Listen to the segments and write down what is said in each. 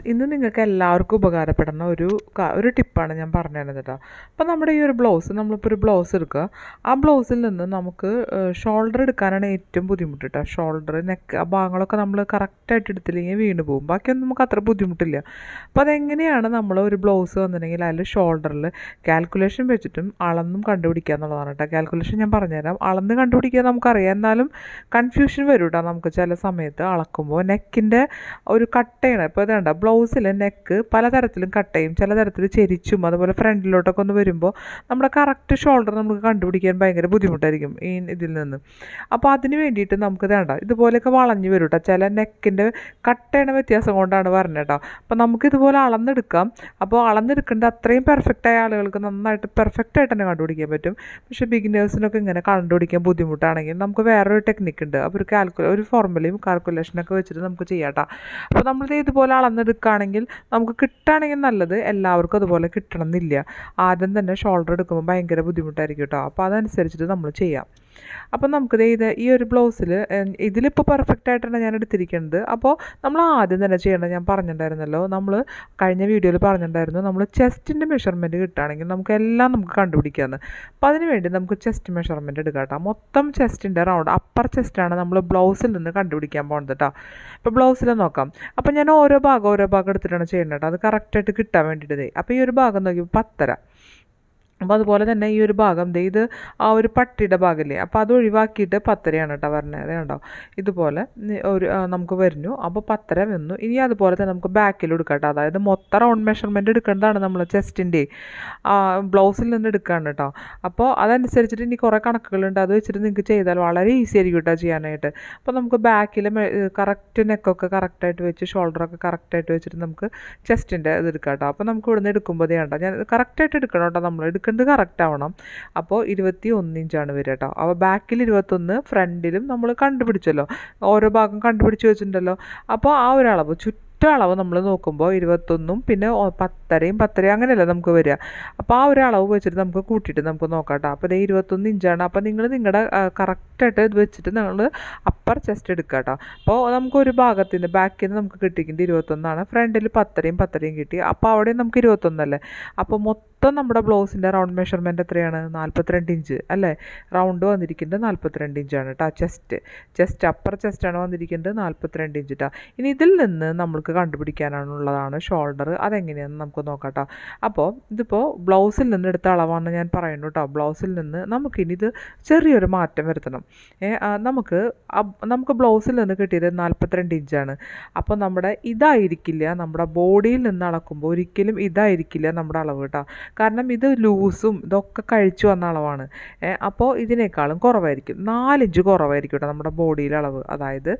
ഇന്ന് നിങ്ങൾക്ക് എല്ലാവർക്കും ഉപകാരപ്പെടുന്ന ഒരു ടിപ്പാണ് ഞാൻ പറഞ്ഞു തരുന്നത് കേട്ടോ. അപ്പോൾ നമ്മുടെ ഈ ഒരു ബ്ലൗസ് നമ്മളിപ്പോൾ ഒരു ബ്ലൗസ് എടുക്കുക. ആ ബ്ലൗസിൽ നിന്ന് നമുക്ക് ഷോൾഡർ എടുക്കാനാണ് ഏറ്റവും ബുദ്ധിമുട്ട് കേട്ടോ. ഷോൾഡർ, നെക്ക്, ആ ഭാഗങ്ങളൊക്കെ നമ്മൾ കറക്റ്റായിട്ട് എടുത്തില്ലെങ്കിൽ വീണ് പോകും. ബാക്കിയൊന്നും നമുക്ക് അത്ര ബുദ്ധിമുട്ടില്ല. അപ്പോൾ അതെങ്ങനെയാണ് നമ്മൾ ഒരു ബ്ലൗസ് വന്നിട്ടുണ്ടെങ്കിൽ അതിൽ ഷോൾഡറിൽ കാൽക്കുലേഷൻ വെച്ചിട്ടും അളന്നും കണ്ടുപിടിക്കുക എന്നുള്ളതാണ് കേട്ടോ. കാൽക്കുലേഷൻ ഞാൻ പറഞ്ഞുതരാം. അളന്ന് കണ്ടുപിടിക്കുക നമുക്കറിയാം, എന്നാലും കൺഫ്യൂഷൻ വരും കേട്ടോ നമുക്ക് ചില സമയത്ത് അളക്കുമ്പോൾ. നെക്കിൻ്റെ ഒരു കട്ടയാണ്. ഇപ്പോൾ ഇതേണ്ട ബ്ലൗസിൽ നെക്ക് പലതരത്തിലും കട്ടയും ചില തരത്തിൽ ചെരിച്ചും അതുപോലെ ഫ്രണ്ടിലോട്ടൊക്കെ ഒന്ന് വരുമ്പോൾ നമ്മുടെ കറക്റ്റ് ഷോൾഡർ നമുക്ക് കണ്ടുപിടിക്കാൻ ഭയങ്കര ബുദ്ധിമുട്ടായിരിക്കും ഈ ഇതിൽ നിന്ന്. അപ്പോൾ അതിന് വേണ്ടിയിട്ട് നമുക്ക് വേണ്ട ഇതുപോലെയൊക്കെ വളഞ്ഞു വരും കേട്ടോ. ചില നെക്കിൻ്റെ കട്ടയുടെ വ്യത്യാസം കൊണ്ടാണ് പറഞ്ഞത് കേട്ടോ. അപ്പോൾ നമുക്കിതുപോലെ അളന്നെടുക്കാം. അപ്പോൾ അളന്നെടുക്കേണ്ട അത്രയും പെർഫെക്റ്റായ ആളുകൾക്ക് നന്നായിട്ട് പെർഫെക്റ്റായിട്ട് തന്നെ കണ്ടുപിടിക്കാൻ പറ്റും. പക്ഷേ ബിഗിനേഴ്സിനൊക്കെ ഇങ്ങനെ കണ്ടുപിടിക്കാൻ ബുദ്ധിമുട്ടാണെങ്കിൽ നമുക്ക് വേറൊരു ടെക്നിക്ക് ഉണ്ട്. അപ്പോൾ ഒരു ഫോർമുലയും കാൽക്കുലേഷനൊക്കെ വെച്ചിട്ട് നമുക്ക് ചെയ്യാം കേട്ടോ. അപ്പോൾ നമ്മളിത് ഇതുപോലെ അളന്നെടുക്കുകയാണെങ്കിൽ നമുക്ക് കിട്ടുകയാണെങ്കിൽ നല്ലത്. എല്ലാവർക്കും അതുപോലെ കിട്ടണം എന്നില്ല. ആദ്യം തന്നെ ഷോൾഡർ എടുക്കുമ്പോൾ ഭയങ്കര ബുദ്ധിമുട്ടായിരിക്കും കേട്ടോ. അപ്പോൾ അതനുസരിച്ചിട്ട് നമ്മൾ ചെയ്യാം. അപ്പോൾ നമുക്കിത് ഈ ഒരു ബ്ലൗസിൽ ഇതിലിപ്പോൾ പെർഫെക്റ്റായിട്ടാണ് ഞാൻ എടുത്തിരിക്കുന്നത്. അപ്പോൾ നമ്മൾ ആദ്യം തന്നെ ചെയ്യേണ്ടത് ഞാൻ പറഞ്ഞിട്ടുണ്ടായിരുന്നല്ലോ, നമ്മൾ കഴിഞ്ഞ വീഡിയോയിൽ പറഞ്ഞിട്ടുണ്ടായിരുന്നു, നമ്മൾ ചെസ്റ്റിൻ്റെ മെഷർമെൻറ്റ് കിട്ടുകയാണെങ്കിൽ നമുക്ക് കണ്ടുപിടിക്കാമെന്ന്. അപ്പോൾ അതിന് വേണ്ടി നമുക്ക് ചെസ്റ്റ് മെഷർമെൻറ്റ് എടുക്കാം കേട്ടോ. മൊത്തം ചെസ്റ്റിൻ്റെ റൗണ്ട് അപ്പർ ചെസ്റ്റാണ് നമ്മൾ ബ്ലൗസിൽ നിന്ന് കണ്ടുപിടിക്കാൻ പോകുന്നത് കേട്ടോ. ഇപ്പോൾ ബ്ലൗസിൽ നോക്കാം. അപ്പോൾ ഞാൻ ഓരോ ഭാഗം എടുത്തിട്ടാണ് ചെയ്യുന്നത് കേട്ടോ. അത് കറക്റ്റായിട്ട് കിട്ടാൻ വേണ്ടിയിട്ട്. അപ്പോൾ ഈ ഒരു ഭാഗം നോക്കിയപ്പോൾ 10.5. അപ്പോൾ അതുപോലെ തന്നെ ഈ ഒരു ഭാഗം ഇത് ആ ഒരു പട്ടിയുടെ ഭാഗമില്ലേ, അപ്പോൾ അത് ഒഴിവാക്കിയിട്ട് 10.5 കേട്ടോ പറഞ്ഞത്. അതുകൊണ്ടോ ഇതുപോലെ നമുക്ക് വരുന്നു. അപ്പോൾ 10.5 വന്നു. ഇനി അതുപോലെ തന്നെ നമുക്ക് ബാക്കിൽ എടുക്കാം കേട്ടോ. അതായത് മൊത്തം റൗണ്ട് മെഷർമെൻറ്റ് എടുക്കേണ്ടതാണ് നമ്മൾ ചെസ്റ്റിൻ്റെ ബ്ലൗസിൽ നിന്ന് എടുക്കുകയാണ് കേട്ടോ. അപ്പോൾ അതനുസരിച്ചിട്ട് ഇനി കുറേ കണക്കുകളുണ്ട്. അത് വെച്ചിട്ട് നിങ്ങൾക്ക് ചെയ്താൽ വളരെ ഈസി ആയിരിക്കും കേട്ടോ ചെയ്യാനായിട്ട്. അപ്പോൾ നമുക്ക് ബാക്കിൽ കറക്റ്റ് നെക്കൊക്കെ കറക്റ്റായിട്ട് വെച്ച് ഷോൾഡറൊക്കെ കറക്റ്റായിട്ട് വെച്ചിട്ട് നമുക്ക് ചെസ്റ്റിൻ്റെ ഇത് എടുക്കാം കേട്ടോ. അപ്പോൾ നമുക്ക് ഇവിടുന്ന് എടുക്കുമ്പോൾ വേണ്ട ഞാൻ കറക്റ്റായിട്ട് എടുക്കണം കേട്ടോ. നമ്മൾ എടുക്കുന്നത് കറക്റ്റ് ആവണം. അപ്പോൾ 21 ഇഞ്ചാണ് വരിക കേട്ടോ. അപ്പോൾ ബാക്കിൽ 21, ഫ്രണ്ടിലും നമ്മൾ കണ്ടുപിടിച്ചല്ലോ, ഓരോ ഭാഗം കണ്ടുപിടിച്ച് വെച്ചിട്ടുണ്ടല്ലോ. അപ്പോൾ ആ ഒരു അളവ് അളവ് നമ്മൾ നോക്കുമ്പോൾ 21 പിന്നെ 10.5 അങ്ങനെയല്ല നമുക്ക് വരിക. അപ്പോൾ ആ ഒരു അളവ് വെച്ചിട്ട് നമുക്ക് കൂട്ടിയിട്ട് നമുക്ക് നോക്കാം കേട്ടോ. അപ്പോൾ 21 ഇഞ്ചാണ്. അപ്പോൾ നിങ്ങൾ നിങ്ങളുടെ കറക്റ്റായിട്ട് ഇത് വെച്ചിട്ട് നിങ്ങൾ അപ്പർ ചെസ്റ്റ് എടുക്കുക കേട്ടോ. അപ്പോൾ നമുക്കൊരു ഭാഗത്തിന് ബാക്കിൽ നിന്ന് നമുക്ക് കിട്ടിയിട്ടുണ്ട് 21, ഫ്രണ്ടിൽ 10.5 കിട്ടി. അപ്പോൾ അവിടെ നമുക്ക് 21 അപ്പോൾ മൊത്തം നമ്മുടെ ബ്ലൗസിൻ്റെ റൗണ്ട് മെഷർമെൻറ്റ് എത്രയാണ്? 42 ഇഞ്ച് അല്ലേ. റൗണ്ട് വന്നിരിക്കുന്നത് 42 ഇഞ്ചാണ് കേട്ടോ. ചെസ്റ്റ് അപ്പർ ചെസ്റ്റാണ് വന്നിരിക്കുന്നത് 42 ഇഞ്ച് കേട്ടോ. ഇനി ഇതിൽ നിന്ന് നമ്മൾക്ക് കണ്ടുപിടിക്കാനുള്ളതാണ് ഷോൾഡർ. അതെങ്ങനെയാണെന്ന് നമുക്ക് നോക്കാം കേട്ടോ. അപ്പോൾ ഇതിപ്പോൾ ബ്ലൗസിൽ നിന്ന് എടുത്ത അളവാണ് ഞാൻ പറയുന്നു കേട്ടോ. ബ്ലൗസിൽ നിന്ന് നമുക്കിനി ഇത് ചെറിയൊരു മാറ്റം വരുത്തണം. നമുക്ക് ബ്ലൗസിൽ നിന്ന് കിട്ടിയത് 42 ഇഞ്ചാണ്. അപ്പോൾ ഇതായിരിക്കില്ല നമ്മുടെ ബോഡിയിൽ നിന്ന് അളക്കുമ്പോൾ ഒരിക്കലും ഇതായിരിക്കില്ല നമ്മുടെ അളവ് കേട്ടോ. കാരണം ഇത് ലൂസും ഇതൊക്കെ കഴിച്ചു വന്ന അളവാണ്. അപ്പോൾ ഇതിനേക്കാളും കുറവായിരിക്കും, 4 ഇഞ്ച് കുറവായിരിക്കും കേട്ടോ നമ്മുടെ ബോഡിയിലെ അളവ്. അതായത്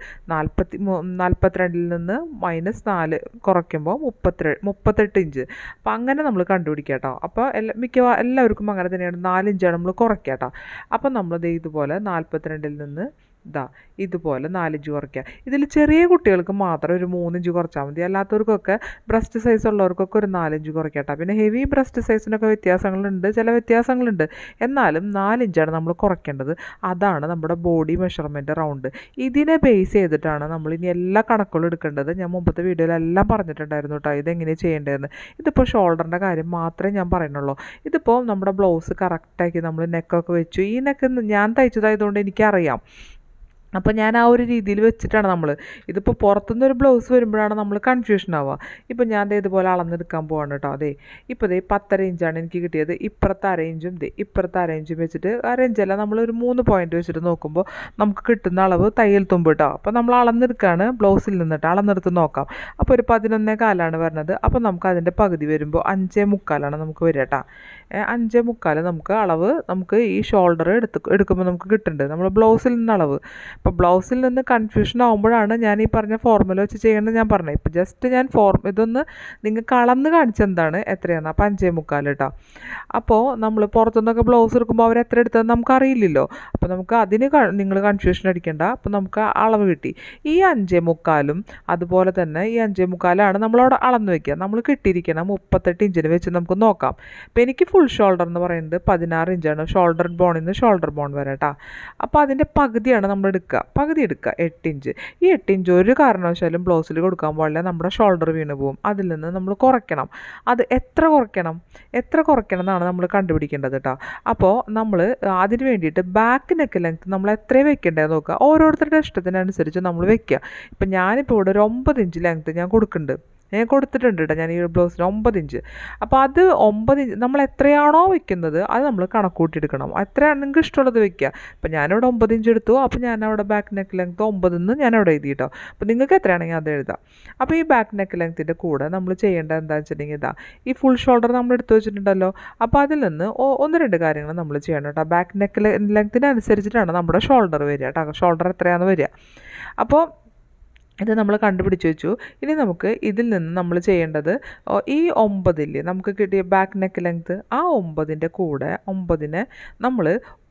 42 നിന്ന് -4 കുറയ്ക്കുമ്പോൾ 38 ഇഞ്ച്. അപ്പോൾ അങ്ങനെ നമ്മൾ കണ്ടുപിടിക്കുക കേട്ടോ. അപ്പോൾ എല്ലാവർക്കും അങ്ങനെ തന്നെയാണ്. 4 ഇഞ്ചാണ് നമ്മൾ കുറയ്ക്കുക കേട്ടോ. അപ്പോൾ നമ്മൾ ഇതുപോലെ 42 നിന്ന് ഇതുപോലെ 4 ഇഞ്ച് കുറയ്ക്കുക. ഇതിൽ ചെറിയ കുട്ടികൾക്ക് മാത്രം ഒരു 3 ഇഞ്ച് കുറച്ചാൽ മതി. അല്ലാത്തവർക്കൊക്കെ ബ്രസ്റ്റ് സൈസ് ഉള്ളവർക്കൊക്കെ ഒരു 4 ഇഞ്ച് കുറയ്ക്കട്ടെ. പിന്നെ ഹെവി ബ്രസ്റ്റ് സൈസിനൊക്കെ ചില വ്യത്യാസങ്ങളുണ്ട്. എന്നാലും 4 ഇഞ്ചാണ് നമ്മൾ കുറയ്ക്കേണ്ടത്. അതാണ് നമ്മുടെ ബോഡി മെഷർമെൻറ്റ് റൗണ്ട്. ഇതിനെ ബേസ് ചെയ്തിട്ടാണ് നമ്മൾ ഇനി എല്ലാ കണക്കുകളും എടുക്കേണ്ടത്. ഞാൻ മുമ്പത്തെ വീഡിയോയിലെല്ലാം പറഞ്ഞിട്ടുണ്ടായിരുന്നു കേട്ടോ ഇതെങ്ങനെയാണ് ചെയ്യേണ്ടതെന്ന്. ഇതിപ്പോൾ ഷോൾഡറിൻ്റെ കാര്യം മാത്രമേ ഞാൻ പറയുന്നുള്ളൂ. ഇതിപ്പോൾ നമ്മുടെ ബ്ലൗസ് കറക്റ്റാക്കി നമ്മൾ നെക്കൊക്കെ വെച്ചു. ഈ നെക്ക് ഞാൻ തയ്ച്ചതായതുകൊണ്ട് എനിക്കറിയാം. അപ്പോൾ ഞാൻ ആ ഒരു രീതിയിൽ വെച്ചിട്ടാണ് ഇതിപ്പോൾ പുറത്തുനിന്നൊരു ബ്ലൗസ് വരുമ്പോഴാണ് നമ്മൾ കൺഫ്യൂഷൻ ആവുക. ഇപ്പോൾ ഞാൻ ഇതുപോലെ അളന്നെടുക്കാൻ പോവാണ് കേട്ടോ. ഇപ്പോൾ 10.5 ഇഞ്ചാണ് എനിക്ക് കിട്ടിയത്. ഇപ്പുറത്ത് 1/2 ഇഞ്ചും ഇപ്പുറത്ത് 1/2 ഇഞ്ചും വെച്ചിട്ട് 1/2 ഇഞ്ചല്ല, നമ്മളൊരു 3 പോയിൻ്റ് വെച്ചിട്ട് നോക്കുമ്പോൾ നമുക്ക് കിട്ടുന്ന അളവ് തയ്യൽ തുമ്പ് കേട്ടോ. അപ്പോൾ നമ്മൾ അളന്നെടുക്കുകയാണ് ബ്ലൗസിൽ നിന്നിട്ട് അളന്നെടുത്ത് നോക്കാം. അപ്പോൾ ഒരു 11.25 വരുന്നത്. അപ്പോൾ നമുക്ക് അതിൻ്റെ പകുതി വരുമ്പോൾ 5.25 നമുക്ക് വരിക കേട്ടോ. 5.25 നമുക്ക് ഈ ഷോൾഡർ എടുക്കുമ്പോൾ നമുക്ക് കിട്ടുന്നുണ്ട് നമ്മൾ ബ്ലൗസിൽ നിന്ന് അളവ്. അപ്പോൾ ബ്ലൗസിൽ നിന്ന് കൺഫ്യൂഷൻ ആകുമ്പോഴാണ് ഞാൻ ഈ പറഞ്ഞ ഫോർമുല വെച്ച് ചെയ്യേണ്ടത് ഞാൻ പറഞ്ഞത്. ഇപ്പോൾ ജസ്റ്റ് ഞാൻ ഇതൊന്ന് നിങ്ങൾക്ക് അളന്ന് കാണിച്ചെന്താണ് എത്രയാണ്. അപ്പോൾ 5.25 കേട്ടോ. അപ്പോൾ നമ്മൾ പുറത്തുനിന്നൊക്കെ ബ്ലൗസ് എടുക്കുമ്പോൾ അവർ എത്ര എടുത്തതെന്ന് നമുക്കറിയില്ലല്ലോ. അപ്പോൾ നമുക്ക് നിങ്ങൾ കൺഫ്യൂഷൻ അടിക്കേണ്ട. അപ്പോൾ നമുക്ക് അളവ് കിട്ടി. ഈ 5.25 അതുപോലെ തന്നെ ഈ 5.25 നമ്മളവിടെ അളന്ന് വയ്ക്കുക. നമ്മൾ കിട്ടിയിരിക്കണം 38 ഇഞ്ചിന് വെച്ച് നമുക്ക് നോക്കാം. അപ്പോൾ എനിക്ക് ഫുൾ ഷോൾഡർ എന്ന് പറയുന്നത് 16 ഇഞ്ചാണ്. ഷോൾഡർ ബോണിൽ നിന്ന് ഷോൾഡർ ബോൺ വരെ കേട്ടോ. അപ്പോൾ അതിൻ്റെ പകുതിയാണ് നമ്മൾ പകുതി എടുക്കുക 8 ഇഞ്ച്. ഈ 8 ഇഞ്ച് ഒരു കാരണവശാലും ബ്ലൗസിൽ കൊടുക്കാൻ പാടില്ല, നമ്മുടെ ഷോൾഡർ വീണ് പോകും. അതിൽ നിന്ന് നമ്മൾ കുറയ്ക്കണം. അത് എത്ര കുറയ്ക്കണം എന്നാണ് നമ്മൾ കണ്ടുപിടിക്കേണ്ടത് കേട്ടോ. അപ്പോൾ നമ്മൾ അതിന് വേണ്ടിയിട്ട് ബാക്ക് നെക്ക് ലെങ്ത്ത് നമ്മൾ എത്രയും വെക്കേണ്ടത് നോക്കുക. ഓരോരുത്തരുടെ ഇഷ്ടത്തിനനുസരിച്ച് നമ്മൾ വെക്കുക. ഇപ്പം ഞാനിപ്പോൾ ഇവിടെ ഒരു 9 ഇഞ്ച് ലെങ്ത്ത് ഞാൻ കൊടുത്തിട്ടുണ്ട് കേട്ടോ. ഞാൻ ഈ ഒരു ബ്ലൗസിന് 9 ഇഞ്ച്. അപ്പോൾ അത് 9 ഇഞ്ച് നമ്മൾ എത്രയാണോ വെക്കുന്നത് അത് നമ്മൾ കണക്കൂട്ടിയെടുക്കണം. എത്രയാണ് നിങ്ങൾക്ക് ഇഷ്ടമുള്ളത് വെക്കുക. അപ്പോൾ ഞാനിവിടെ 9 ഇഞ്ച് എടുത്തു. അപ്പോൾ ഞാനവിടെ ബാക്ക് നെക്ക് ലെങ്ത്ത് 9 എന്ന് ഞാനവിടെ എഴുതി കേട്ടോ. അപ്പോൾ നിങ്ങൾക്ക് എത്രയാണെങ്കിൽ അത് എഴുതാം. അപ്പോൾ ഈ ബാക്ക് നെക്ക് ലെങ്ത്തിൻ്റെ കൂടെ നമ്മൾ ചെയ്യേണ്ടത് എന്താണെന്ന് വെച്ചിട്ടുണ്ടെങ്കിൽ ഈ ഫുൾ ഷോൾഡർ നമ്മൾ എടുത്തു വെച്ചിട്ടുണ്ടല്ലോ. അപ്പോൾ അതിൽ നിന്ന് 1-2 കാര്യങ്ങൾ നമ്മൾ ചെയ്യണം കേട്ടോ. ബാക്ക് നെക്ക് ലെങ്ത്തിനനുസരിച്ചിട്ടാണ് നമ്മുടെ ഷോൾഡർ വരിക കേട്ടോ. ഷോൾഡർ എത്രയാണെന്ന് വരിക. അപ്പോൾ ഇത് നമ്മൾ കണ്ടുപിടിച്ച് വെച്ചു. ഇനി നമുക്ക് ഇതിൽ നിന്ന് നമ്മൾ ചെയ്യേണ്ടത് ഈ 9 നമുക്ക് കിട്ടിയ ബാക്ക് നെക്ക് ലെങ്ത്ത്, ആ 9ൻ്റെ കൂടെ 9നെ നമ്മൾ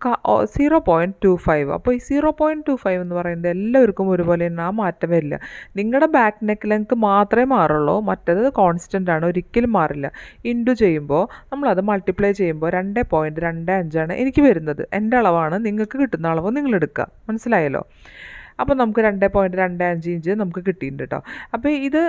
0.25. അപ്പോൾ ഈ 0.25 എന്ന് പറയുന്നത് എല്ലാവർക്കും ഒരുപോലെ തന്നെ ആ മാറ്റം വരില്ല. നിങ്ങളുടെ ബാക്ക് നെക്ക് ലെങ്ത്ത് മാത്രമേ മാറുള്ളൂ, മറ്റേത് കോൺസ്റ്റൻ്റ് ആണ്, ഒരിക്കലും മാറില്ല. ഇൻറ്റു ചെയ്യുമ്പോൾ നമ്മളത് മൾട്ടിപ്ലൈ ചെയ്യുമ്പോൾ 2.25 എനിക്ക് വരുന്നത്. എൻ്റെ അളവാണ്, നിങ്ങൾക്ക് കിട്ടുന്ന അളവ് നിങ്ങൾ എടുക്കുക. മനസ്സിലായല്ലോ? അപ്പോൾ നമുക്ക് 2.25 ഇഞ്ച് നമുക്ക് കിട്ടിയിട്ടുണ്ട് കേട്ടോ. അപ്പോൾ ഇത്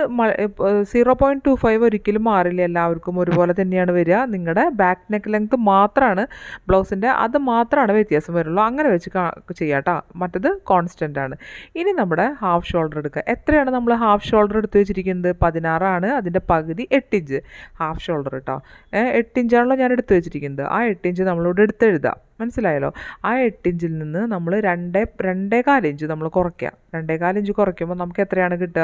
0.25 ഒരിക്കലും മാറില്ല, എല്ലാവർക്കും ഒരുപോലെ തന്നെയാണ് വരിക. നിങ്ങളുടെ ബാക്ക് നെക്ക് ലെങ്ത്ത് മാത്രമാണ് ബ്ലൗസിൻ്റെ, അത് മാത്രമാണ് വ്യത്യാസം വരുള്ളൂ. അങ്ങനെ വെച്ച് ചെയ്യാം കേട്ടോ. മറ്റത് കോൺസ്റ്റൻ്റ് ആണ്. ഇനി നമ്മുടെ ഹാഫ് ഷോൾഡർ എടുക്കുക. എത്രയാണ് നമ്മൾ ഹാഫ് ഷോൾഡർ എടുത്ത് വെച്ചിരിക്കുന്നത്? 16 അതിൻ്റെ പകുതി 8 ഇഞ്ച് ഹാഫ് ഷോൾഡർ കേട്ടോ. 8 ഇഞ്ചാണല്ലോ ഞാൻ എടുത്ത് വെച്ചിരിക്കുന്നത്. ആ 8 ഇഞ്ച് നമ്മളിവിടെ എടുത്തെഴുതാം. മനസ്സിലായല്ലോ? ആ 8 ഇഞ്ചിൽ നിന്ന് നമ്മൾ 2.25 ഇഞ്ച് നമ്മൾ കുറയ്ക്കുക. 2.25 ഇഞ്ച് കുറയ്ക്കുമ്പോൾ നമുക്ക് എത്രയാണ് കിട്ടുക?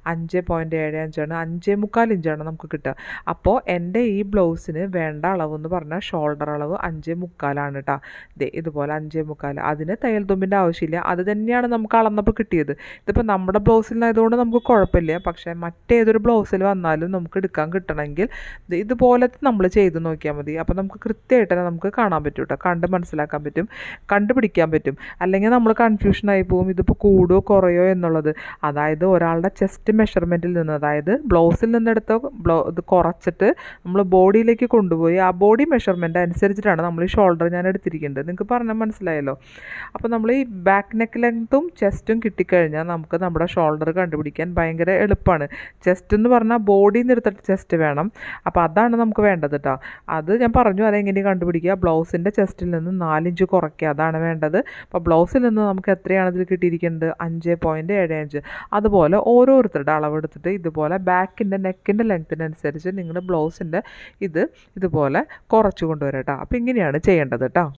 5.75 5.25 ഇഞ്ചാണ് നമുക്ക് കിട്ടുക. അപ്പോൾ എൻ്റെ ഈ ബ്ലൗസിന് വേണ്ട അളവെന്ന് പറഞ്ഞാൽ ഷോൾഡർ അളവ് 5.25 കേട്ടോ. ഇതുപോലെ 5.25. അതിന് തയ്യൽ തുമ്പിൻ്റെ ആവശ്യമില്ല, അത് തന്നെയാണ് നമുക്ക് അളന്നപ്പോൾ കിട്ടിയത്. ഇതിപ്പോൾ നമ്മുടെ ബ്ലൗസിലായതുകൊണ്ട് നമുക്ക് കുഴപ്പമില്ല. പക്ഷേ മറ്റേതൊരു ബ്ലൗസിൽ വന്നാലും നമുക്ക് എടുക്കാൻ കിട്ടണമെങ്കിൽ ഇതുപോലെ നമ്മൾ ചെയ്ത് നോക്കിയാൽ മതി. അപ്പോൾ നമുക്ക് കൃത്യമായിട്ട് തന്നെ നമുക്ക് കാണാൻ പറ്റും കേട്ടോ. മനസ്സിലാക്കാൻ പറ്റും, കണ്ടുപിടിക്കാൻ പറ്റും. അല്ലെങ്കിൽ നമ്മൾ കൺഫ്യൂഷനായി പോകും, ഇതിപ്പോൾ കൂടുമോ കുറയോ എന്നുള്ളത്. അതായത് ഒരാളുടെ ചെസ്റ്റ് മെഷർമെൻറ്റിൽ നിന്ന്, അതായത് ബ്ലൗസിൽ നിന്നെടുത്ത ഇത് കുറച്ചിട്ട് നമ്മൾ ബോഡിയിലേക്ക് കൊണ്ടുപോയി ആ ബോഡി മെഷർമെൻറ്റ് അനുസരിച്ചിട്ടാണ് നമ്മൾ ഈ ഷോൾഡർ ഞാൻ എടുത്തിരിക്കേണ്ടത്. നിങ്ങൾക്ക് പറഞ്ഞാൽ മനസ്സിലായല്ലോ? അപ്പോൾ നമ്മൾ ഈ ബാക്ക് നെക്ക് ലെങ്ത്തും ചെസ്റ്റും കിട്ടിക്കഴിഞ്ഞാൽ നമുക്ക് നമ്മുടെ ഷോൾഡർ കണ്ടുപിടിക്കാൻ ഭയങ്കര എളുപ്പമാണ്. ചെസ്റ്റ് എന്ന് പറഞ്ഞാൽ ബോഡിയിൽ നിന്ന് എടുത്തിട്ട് ചെസ്റ്റ് വേണം. അപ്പോൾ അതാണ് നമുക്ക് വേണ്ടത് കേട്ടോ. അത് ഞാൻ പറഞ്ഞു, അതെങ്ങനെ കണ്ടുപിടിക്കുക. ബ്ലൗസിൻ്റെ ചെസ്റ്റിൽ നിന്ന് 4 ഇഞ്ച് കുറയ്ക്കുക, അതാണ് വേണ്ടത്. അപ്പോൾ ബ്ലൗസിൽ നിന്ന് നമുക്ക് എത്രയാണ് ഇതിൽ കിട്ടിയിരിക്കുന്നത്? 5.75. അതുപോലെ ഓരോരുത്തരുടെ അളവെടുത്തിട്ട് ഇതുപോലെ ബാക്കിൻ്റെ നെക്കിൻ്റെ ലെങ്ത്തിനനുസരിച്ച് നിങ്ങൾ ബ്ലൗസിൻ്റെ ഇതുപോലെ കുറച്ച് കൊണ്ടുവരാം കേട്ടോ. അപ്പോൾ ഇങ്ങനെയാണ് ചെയ്യേണ്ടത് കേട്ടോ.